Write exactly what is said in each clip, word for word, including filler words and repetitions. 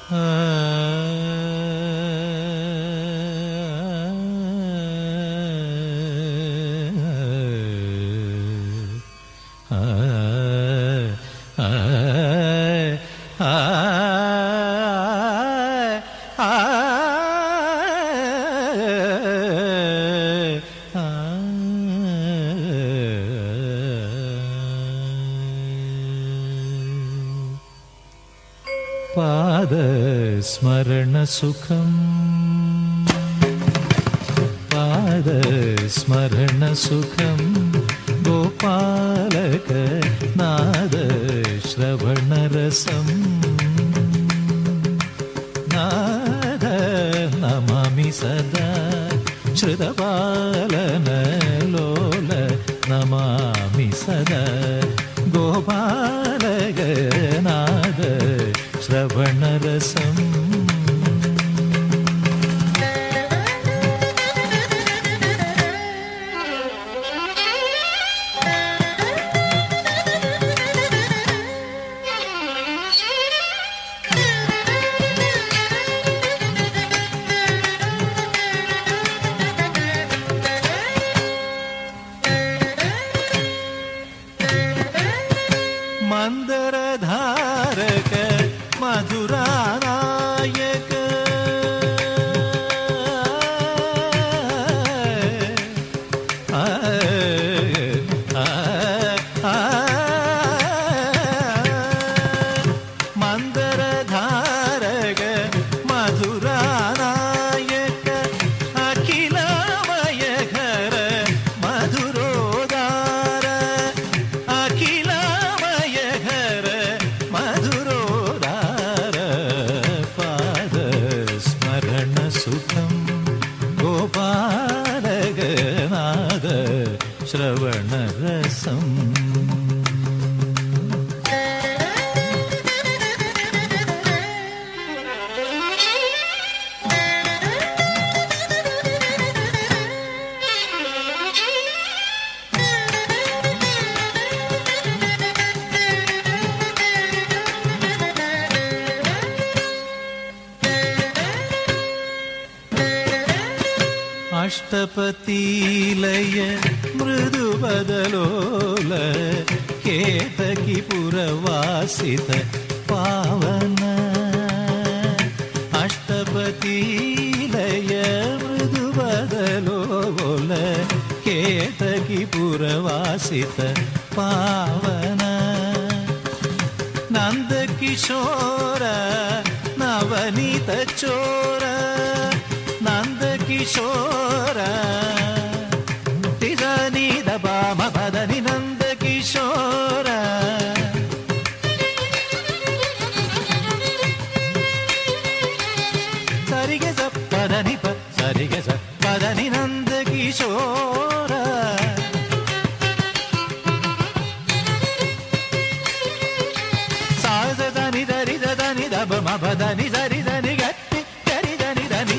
പാദസ്മരണസുഖം പാദസ്മരണസുഖം ഗോപാലക നാദ ശ്രവണരസം നാദ നമാമി സദാ ശ്രുതപാലന ലോല നമാമി സദാ ഗോപാലക നാദ ശ്രവണരസം മന്ദരധാരക മധുരാനായക മന്ദരധാരക മധുരാനായക അഖിലമയ ഘര മധുരോദാര അഖിലമയ ഘര മധുരോദാര പാദസ്മരണസുഖം ഗോപാലകനാദ ശ്രവണരസം അഷ്ടപതിലയ മൃദുബദലോല കേതകിപുരവാസിത പാവന അഷ്ടപതിലയ മൃദുബദലോല കേതകിപുരവാസിത പാവന നന്ദകിശോര നവനീത ചോര നന്ദകിശോര തിസനി ദബാമ പദനി നന്ദകിശോര സരിഗ സ പദനി പ സരിഗ സ പദനി നന്ദകിശോര സാസദനി ദരി ദനി ദബമ പദനി സരി ദനി ഗത്തി ദരി ദനി ദനി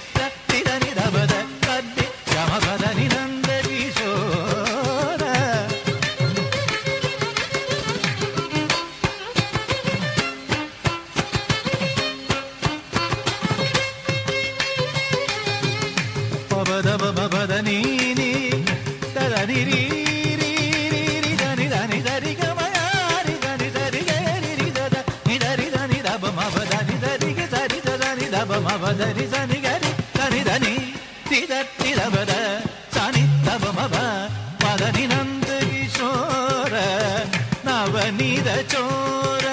ധനി ധനി ഗരി ധനി ധനി തിദത്തി ദബദ സനി ദബമബ പദനി നന്ദകിശോര നവനീത ചോര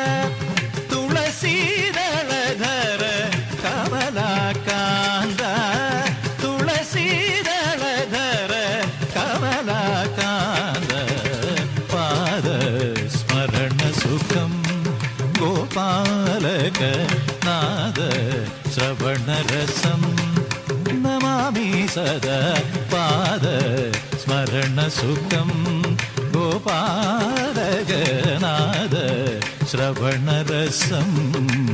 തുളസീദളധര കമലാകാന്ത തുളസീദളധര കമലാകാന്ത പാദസ്മരണസുഖം ഗോപാലക നാദ ശ്രവണരസം നമാമി സദാ പാദ സ്മരണസുഖം ഗോപാലക നാദ ശ്രവണരസം